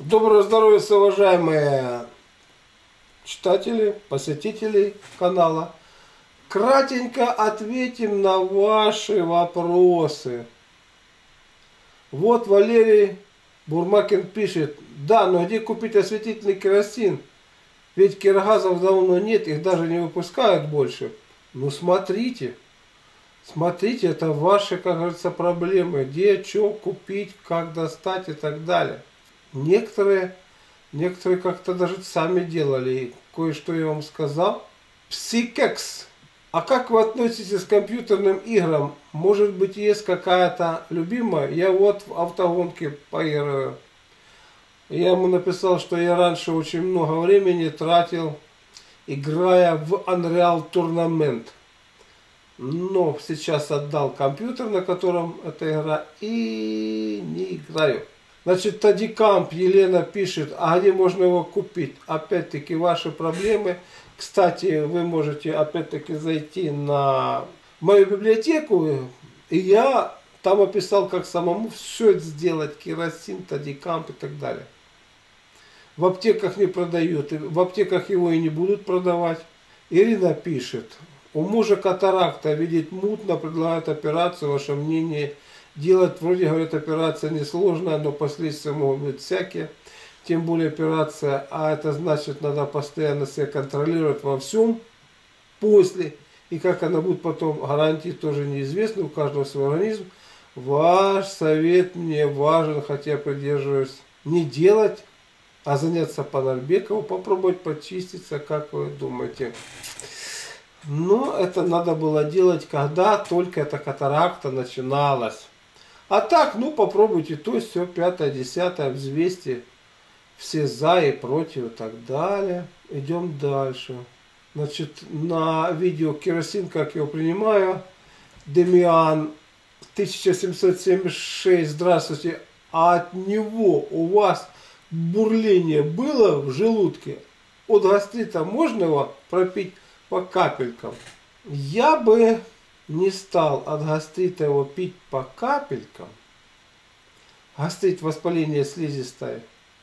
Доброго здоровья, уважаемые читатели, посетители канала. Кратенько ответим на ваши вопросы. Вот Валерий Бурмакин пишет: да, но где купить осветительный керосин? Ведь киргазов давно нет, их даже не выпускают больше. Ну смотрите, это ваши, как говорится, проблемы. Где, что купить, как достать и так далее. Некоторые как-то даже сами делали. Кое-что я вам сказал. Псикекс. А как вы относитесь к компьютерным играм? Может быть, есть какая-то любимая? Я вот в автогонке поиграю. Я ему написал, что я раньше очень много времени тратил, играя в Unreal Tournament. Но сейчас отдал компьютер, на котором эта игра, и не играю. Значит, Тадикамп Елена пишет: а где можно его купить? Опять-таки ваши проблемы. Кстати, вы можете опять-таки зайти на мою библиотеку, и я там описал, как самому все это сделать: керосин, Тадикамп и так далее. В аптеках не продают, в аптеках его и не будут продавать. Ирина пишет: у мужа катаракта, видеть мутно, предлагают операцию, ваше мнение? Делать, вроде говорят, операция несложная, но последствия могут быть всякие. Тем более операция, а это значит, надо постоянно себя контролировать во всем после. И как она будет потом, гарантии тоже неизвестны, у каждого свой организм. Ваш совет мне важен, хотя придерживаюсь: не делать, а заняться по Нальбекову, попробовать почиститься, как вы думаете. Но это надо было делать, когда только эта катаракта начиналась. А так, ну попробуйте то, все, 5-10, взвесьте все за и против и так далее. Идем дальше. Значит, на видео керосин, как я его принимаю, Демиан 1776, здравствуйте. А от него у вас бурление было в желудке? От гастрита можно его пропить по капелькам? Я бы не стал от гастрита его пить по капелькам. Гастрит — воспаление слизистой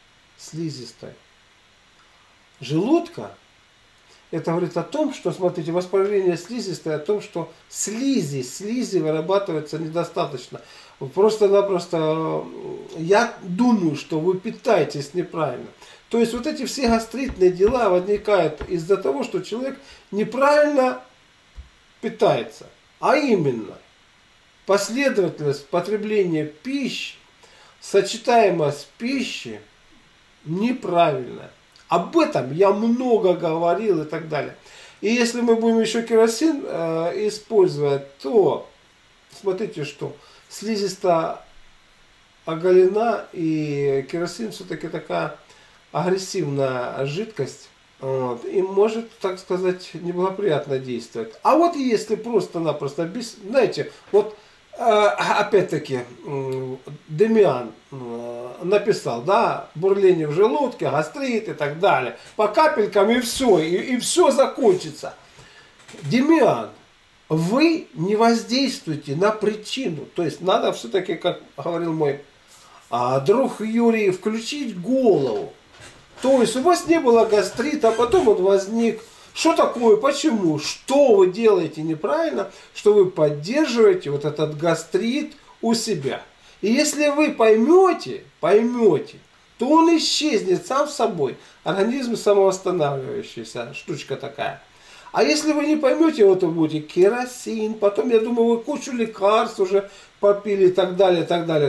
желудка. Это говорит о том, что, смотрите, воспаление слизистой, о том, что слизи вырабатывается недостаточно. Просто-напросто я думаю, что вы питаетесь неправильно. То есть вот эти все гастритные дела возникают из-за того, что человек неправильно питается. А именно, последовательность потребления пищи, сочетаемость пищи неправильная. Об этом я много говорил и так далее. И если мы будем еще керосин использовать, то смотрите, что слизистая оголена, и керосин все-таки такая агрессивная жидкость. Вот, и может, так сказать, неблагоприятно действовать. А вот если просто-напросто, знаете, вот опять-таки Демиан написал, да, бурление в желудке, гастрит и так далее, по капелькам, и все, и все закончится. Демиан, вы не воздействуете на причину, то есть надо все-таки, как говорил мой друг Юрий, включить голову. То есть у вас не было гастрита, а потом он возник. Что такое? Почему? Что вы делаете неправильно, что вы поддерживаете вот этот гастрит у себя? И если вы поймете, то он исчезнет сам собой. Организм самовосстанавливающийся, штучка такая. А если вы не поймете, вот вы будете керосин, потом, я думаю, вы кучу лекарств уже попили и так далее,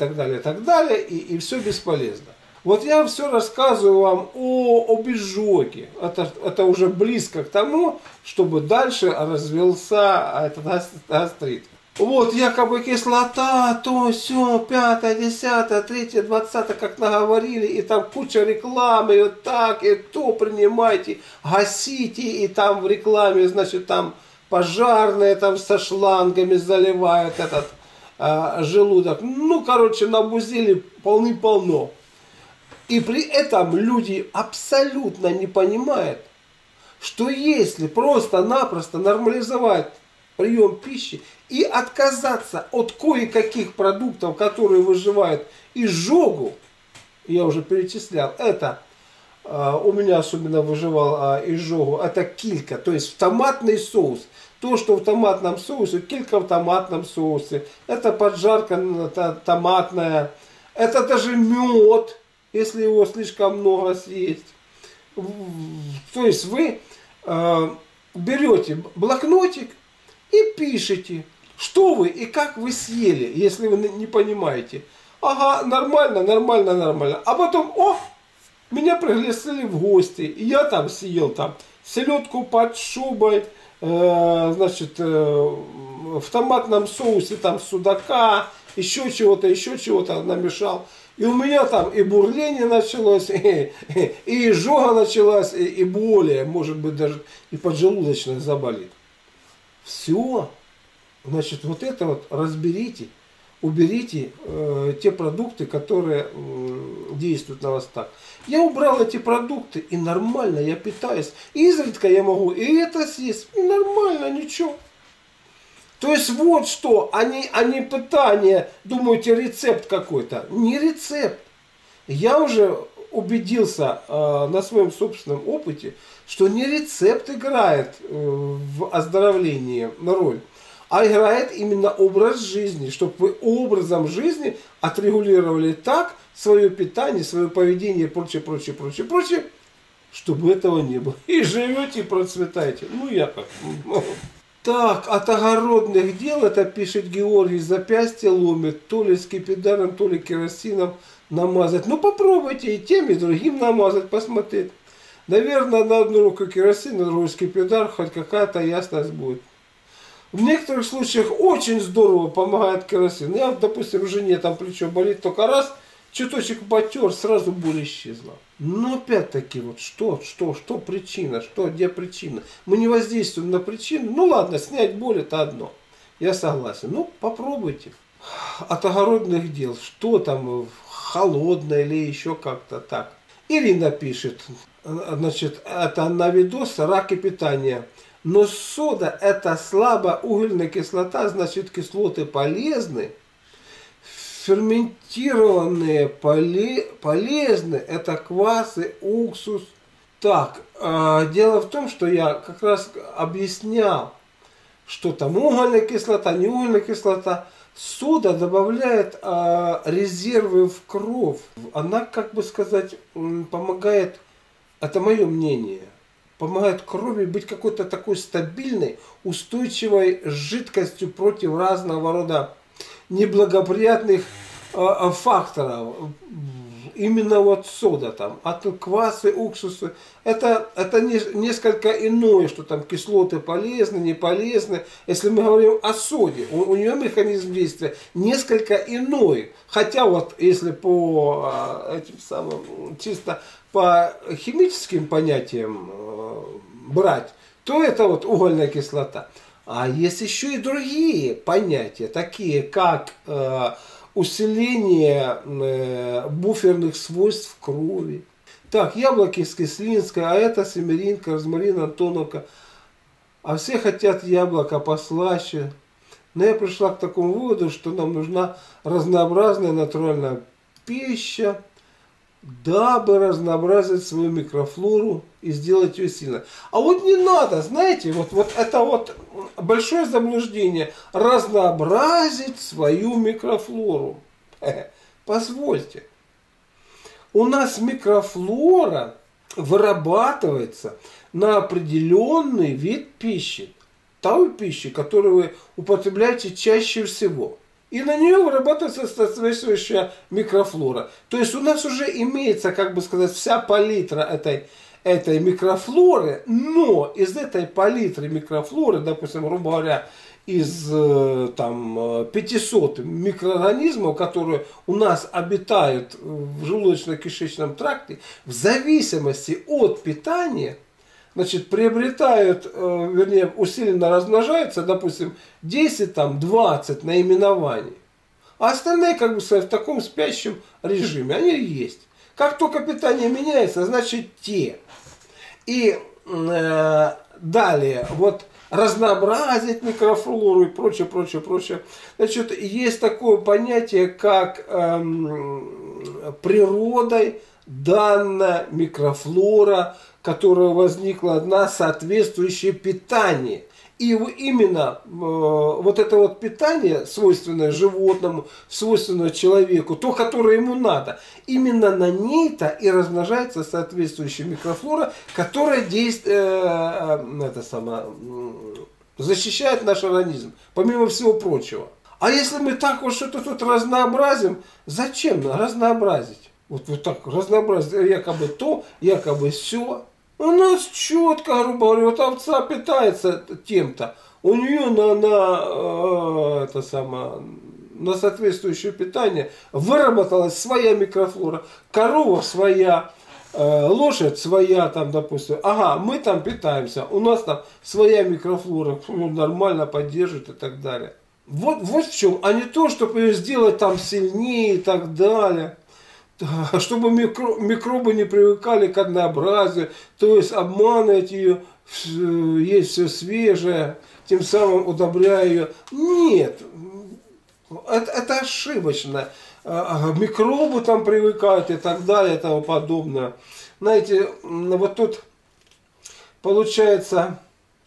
и все бесполезно. Вот я все рассказываю вам об изжоге. Это уже близко к тому, чтобы дальше развился этот гастрит. Вот якобы кислота, то все, 5, 10, 3, 20, как наговорили, и там куча рекламы, и вот так, и то принимайте, гасите, и там в рекламе, значит, там пожарные там со шлангами заливают этот желудок. Ну, короче, набузили полным-полно. И при этом люди абсолютно не понимают, что если просто-напросто нормализовать прием пищи и отказаться от кое-каких продуктов, которые вызывают изжогу, я уже перечислял, это у меня особенно выживал изжогу, это килька, то есть томатный соус. То, что в томатном соусе, килька в томатном соусе, это поджарка томатная, это даже мед, если его слишком много съесть. То есть вы берете блокнотик и пишете, что вы и как вы съели, если вы не понимаете. Ага, нормально, нормально, нормально. А потом, меня пригласили в гости, и я там съел там селедку под шубой, значит, в томатном соусе там судака, еще чего-то намешал. И у меня там и бурление началось, и изжога началась, и более, может быть, даже и поджелудочная заболит. Все. Значит, вот это вот разберите, уберите те продукты, которые действуют на вас так. Я убрал эти продукты, и нормально я питаюсь. Изредка я могу и это съесть, и нормально, ничего. То есть вот что, а не питание, думаете, рецепт какой-то. Не рецепт. Я уже убедился на своем собственном опыте, что не рецепт играет в оздоровлении роль, а играет именно образ жизни, чтобы вы образом жизни отрегулировали так свое питание, свое поведение и прочее, чтобы этого не было. И живете, и процветаете. Ну, я как. Так, от огородных дел, это пишет Георгий, запястье ломит, то ли скипидаром, то ли керосином намазать. Ну, попробуйте и тем, и другим намазать, посмотреть. Наверное, на одну руку керосин, на другую скипидар, хоть какая-то ясность будет. В некоторых случаях очень здорово помогает керосин. Я, допустим, жене там плечо болит только раз, чуточек потер, сразу боль исчезла. Но опять-таки, вот что причина, где причина? Мы не воздействуем на причину. Ну ладно, снять боль это одно. Я согласен. Ну, попробуйте. От огородных дел, что там, холодное или еще как-то так. Ирина пишет, значит, это на видос раки питания. Но сода это слабоугольная кислота, значит кислоты полезны. Ферментированные полезны, это квасы, уксус. Так, дело в том, что я как раз объяснял, что там угольная кислота, не угольная кислота. Сода добавляет резервы в кровь. Она, как бы сказать, помогает, это мое мнение, помогает крови быть какой-то такой стабильной, устойчивой жидкостью против разного рода неблагоприятных факторов. Именно вот сода там, а то квасы, уксусы, это несколько иное, что там кислоты полезны, не полезны. Если мы говорим о соде, у нее механизм действия несколько иной. Хотя вот если по этим самым, чисто по химическим понятиям брать, то это вот угольная кислота. А есть еще и другие понятия, такие как усиление буферных свойств крови. Так, яблоки с кислинской, а это семеринка, розмарин, антоновка. А все хотят яблоко послаще. Но я пришла к такому выводу, что нам нужна разнообразная натуральная пища, дабы разнообразить свою микрофлору и сделать ее сильной. А вот не надо, знаете, вот это вот большое заблуждение, разнообразить свою микрофлору. Позвольте. У нас микрофлора вырабатывается на определенный вид пищи. Той пищи, которую вы употребляете чаще всего. И на нее вырабатывается соответствующая микрофлора. То есть у нас уже имеется, как бы сказать, вся палитра этой микрофлоры, но из этой палитры микрофлоры, допустим, грубо говоря, из там 500 микроорганизмов, которые у нас обитают в желудочно-кишечном тракте, в зависимости от питания, значит, приобретают, вернее, усиленно размножаются, допустим, 10, там, 20 наименований. А остальные, как бы сказать, в таком спящем режиме, они есть. Как только питание меняется, значит, те. И далее, вот, разнообразить микрофлору и прочее. Значит, есть такое понятие, как природой данная микрофлора, которая возникла на соответствующее питание. И именно вот это вот питание, свойственное животному, свойственное человеку, то, которое ему надо, именно на ней-то и размножается соответствующая микрофлора, которая защищает наш организм, помимо всего прочего. А если мы так вот что-то тут разнообразим, зачем разнообразить? Вот так разнообразить якобы то, якобы все. У нас четко, грубо говоря, вот овца питается тем-то, у нее на соответствующее питание выработалась своя микрофлора, корова своя, лошадь своя, там, допустим, ага, мы там питаемся, у нас там своя микрофлора, нормально поддерживает и так далее. Вот в чем, а не то, чтобы ее сделать там сильнее и так далее. Чтобы микробы не привыкали к однообразию, то есть обманывать ее, есть все свежее, тем самым удобряя ее. Нет, это ошибочно. Микробы там привыкают и так далее и тому подобное. Знаете, вот тут получается,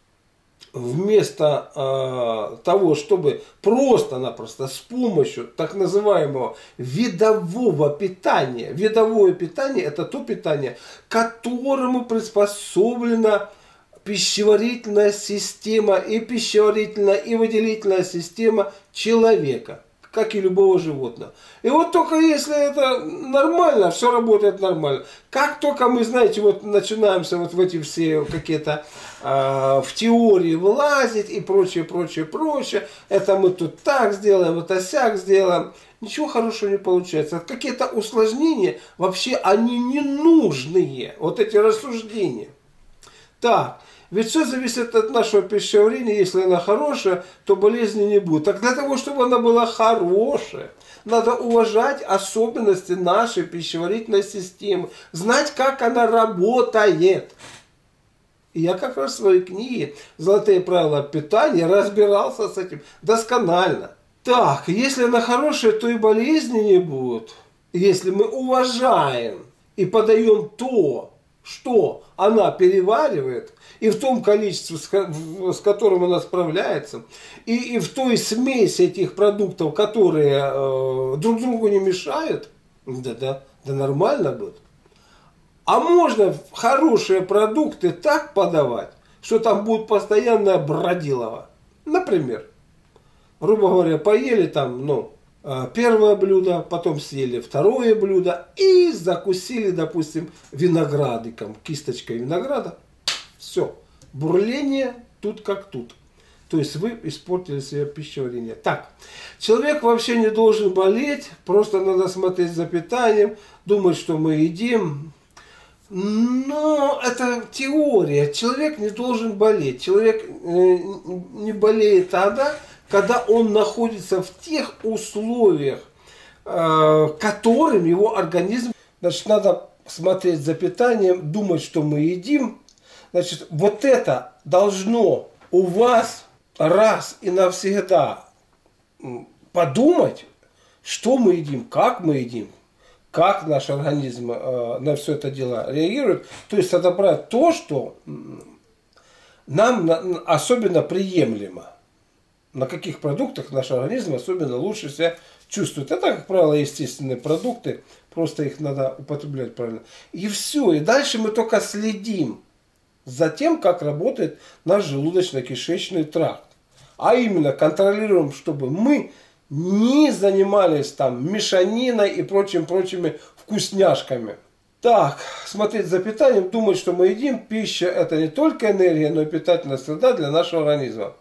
вместо того, чтобы просто-напросто с помощью так называемого видового питания, видовое питание — это то питание, которому приспособлена пищеварительная система, и пищеварительная, и выделительная система человека, как и любого животного. И вот только если это нормально, все работает нормально. Как только мы, знаете, вот начинаемся вот в эти все какие-то в теории влазить и прочее, прочее, прочее, это мы тут так сделаем, это сяк сделаем, ничего хорошего не получается. Какие-то усложнения, вообще они не нужные, вот эти рассуждения. Так, ведь все зависит от нашего пищеварения. Если она хорошая, то болезни не будет. Так для того, чтобы она была хорошая, надо уважать особенности нашей пищеварительной системы, знать, как она работает. И я как раз в своей книге «Золотые правила питания» разбирался с этим досконально. Так, если она хорошая, то и болезни не будут. Если мы уважаем и подаем то, что она переваривает, и в том количестве, с которым она справляется, и в той смеси этих продуктов, которые друг другу не мешают, да нормально будет. А можно хорошие продукты так подавать, что там будет постоянное бродилово. Например, грубо говоря, поели там, первое блюдо, потом съели второе блюдо и закусили, допустим, виноградиком, кисточкой винограда. Все, бурление тут как тут. То есть вы испортили себе пищеварение. Так, человек вообще не должен болеть, просто надо смотреть за питанием, думать, что мы едим. Но это теория. Человек не должен болеть. Человек не болеет тогда, когда он находится в тех условиях, которым его организм... Значит, надо смотреть за питанием, думать, что мы едим. Значит, вот это должно у вас раз и навсегда подумать, что мы едим, как наш организм на все это дело реагирует. То есть отобрать то, что нам особенно приемлемо. На каких продуктах наш организм особенно лучше себя чувствует. Это, как правило, естественные продукты. Просто их надо употреблять правильно. И все. И дальше мы только следим за тем, как работает наш желудочно-кишечный тракт. А именно контролируем, чтобы мы не занимались там мешаниной и прочими вкусняшками. Так, смотреть за питанием, думать, что мы едим. Пища — это не только энергия, но и питательная среда для нашего организма.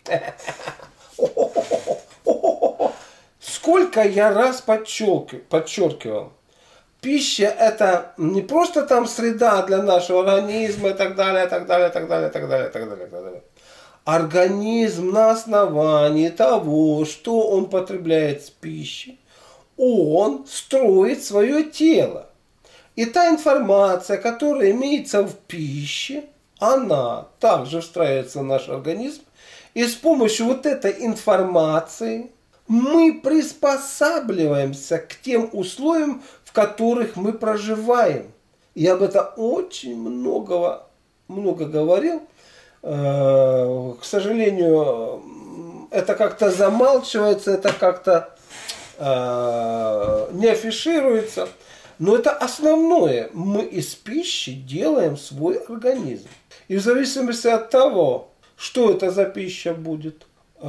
Сколько я раз подчеркивал. Пища — это не просто там среда для нашего организма и так далее, так далее, так далее, так далее, так далее, так далее. Организм на основании того, что он потребляет с пищей, он строит свое тело. И та информация, которая имеется в пище, она также встраивается в наш организм. И с помощью вот этой информации мы приспосабливаемся к тем условиям, в в которых мы проживаем. Я об этом очень много говорил. К сожалению, это как-то замалчивается, это как-то не афишируется. Но это основное. Мы из пищи делаем свой организм. И в зависимости от того, что это за пища будет,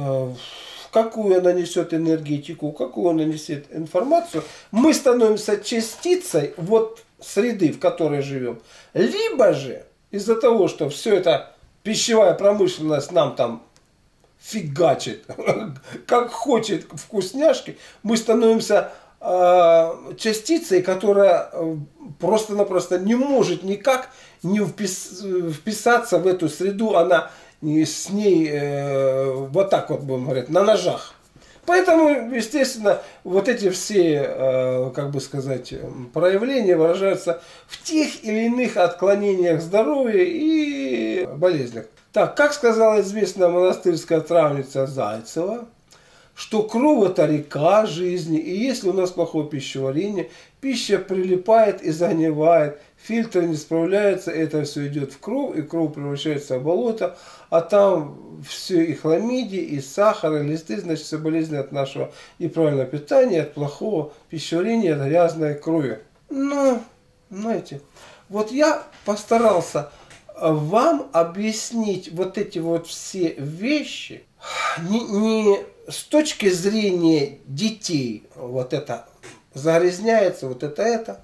какую она несет энергетику, какую она несет информацию, мы становимся частицей вот среды, в которой живем. Либо же из-за того, что все это пищевая промышленность нам там фигачит, как хочет вкусняшки, мы становимся частицей, которая просто-напросто не может никак не вписаться в эту среду, она с ней вот так вот, будем говорить, на ножах. Поэтому, естественно, вот эти все, как бы сказать, проявления выражаются в тех или иных отклонениях здоровья и болезнях. Так, как сказала известная монастырская травница Зайцева, что кровь – это река жизни, и если у нас плохое пищеварение, пища прилипает и загнивает, фильтры не справляются, это все идет в кровь, и кровь превращается в болото, а там все и хламидии, и сахар, и листы, значит, все болезни от нашего неправильного питания, от плохого пищеварения, от грязной крови. Ну, знаете, вот я постарался вам объяснить вот эти вот все вещи не с точки зрения детей, вот это загрязняется, вот это,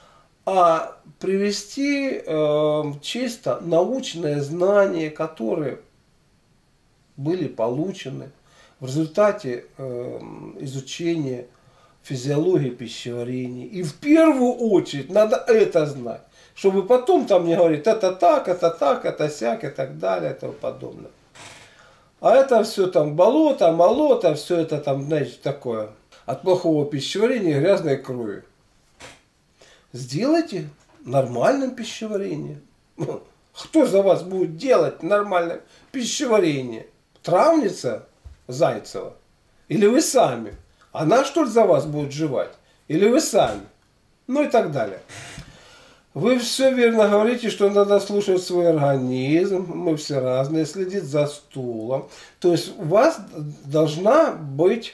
а привести чисто научные знания, которые были получены в результате изучения физиологии пищеварения. И в первую очередь надо это знать, чтобы потом там не говорить, это так, это сяк и так далее и тому подобное. А это все там болото, молото, все это там, знаете, такое. От плохого пищеварения и грязной крови. Сделайте нормальным пищеварение. Кто за вас будет делать нормальное пищеварение? Травница Зайцева? Или вы сами? Она что ли за вас будет жевать? Или вы сами? Ну и так далее. Вы все верно говорите, что надо слушать свой организм, мы все разные, следить за стулом. То есть у вас должна быть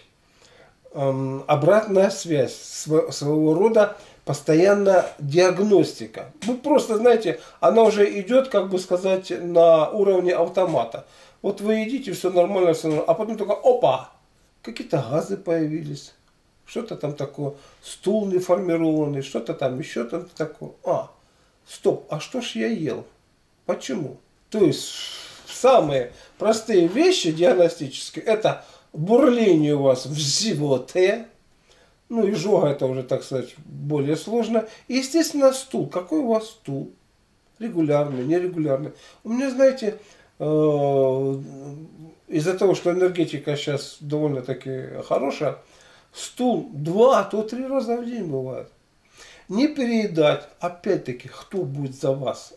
обратная связь, своего рода постоянная диагностика. Вы просто, знаете, она уже идет, как бы сказать, на уровне автомата. Вот вы едите, все нормально, а потом только опа, какие-то газы появились. Что-то там такое, стул неформированный, что-то там еще там такое. Стоп, а что ж я ел? Почему? То есть самые простые вещи диагностические, это бурление у вас в животе, ну изжога это уже, так сказать, более сложно. И, естественно, стул. Какой у вас стул? Регулярный, нерегулярный. У меня, знаете, из-за того, что энергетика сейчас довольно-таки хорошая, стул 2, а то 3 раза в день бывает. Не переедать. Опять-таки, кто будет за вас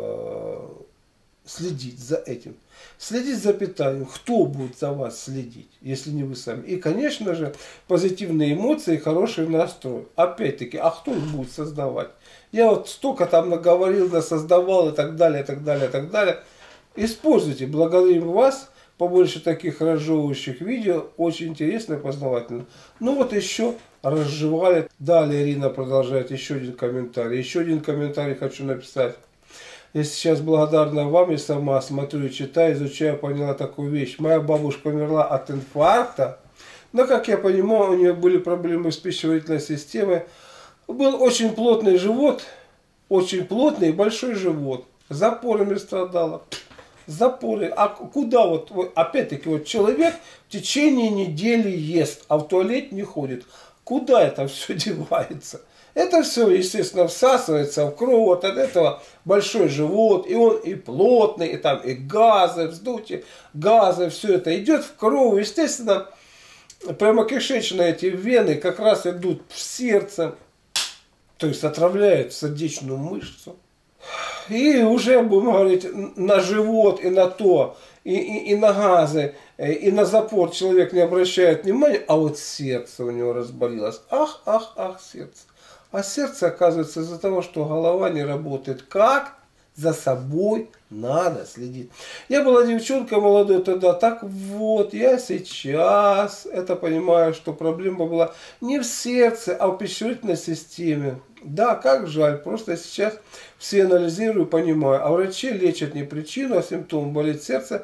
следить за этим? Следить за питанием. Кто будет за вас следить, если не вы сами? И, конечно же, позитивные эмоции, хороший настрой. Опять-таки, а кто их будет создавать? Я вот столько там наговорил, насоздавал и так далее, и так далее, и так далее. Используйте. Благодарим вас. Побольше таких разжевывающих видео. Очень интересно и познавательно. Ну вот еще разжевали. Далее Ирина продолжает. Еще один комментарий. Еще один комментарий хочу написать. Я сейчас благодарна вам. Я сама смотрю, читаю, изучаю, поняла такую вещь. Моя бабушка умерла от инфаркта. Но, как я понимаю, у нее были проблемы с пищеварительной системой. Был очень плотный живот. Очень плотный и большой живот. Запорами страдала. Запоры. А куда вот, опять-таки, вот человек в течение недели ест, а в туалет не ходит. Куда это все девается? Это все, естественно, всасывается в кровь, вот от этого большой живот, и он и плотный, и там и газы, вздутие, газы, все это идет в кровь, естественно, прямокишечные эти вены как раз идут в сердце, то есть отравляют сердечную мышцу. И уже, будем говорить, на живот, и на то, и на газы, и на запор человек не обращает внимания, а вот сердце у него разболелось. Ах, ах, ах, сердце. А сердце, оказывается, из-за того, что голова не работает, как за собой надо следить. Я была девчонка молодой тогда, так вот, я сейчас это понимаю, что проблема была не в сердце, а в пищеварительной системе. Да, как жаль, просто сейчас все анализирую, понимаю. А врачи лечат не причину, а симптом. Болит сердце,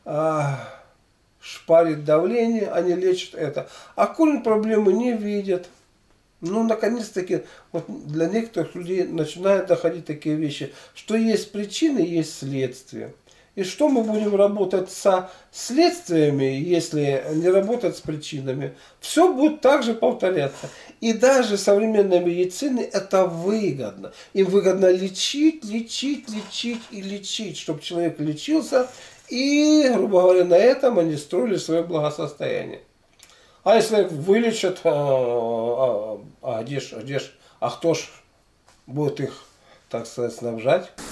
шпарит давление, они лечат это. А корень проблемы не видят. Ну, наконец-таки, вот для некоторых людей начинают доходить такие вещи, что есть причины, есть следствие. И что мы будем работать со следствиями, если не работать с причинами? Все будет так же повторяться. И даже современной медицине это выгодно. Им выгодно лечить, лечить, лечить и лечить, чтобы человек лечился. И, грубо говоря, на этом они строили свое благосостояние. А если вылечат, кто ж будет их, так сказать, снабжать?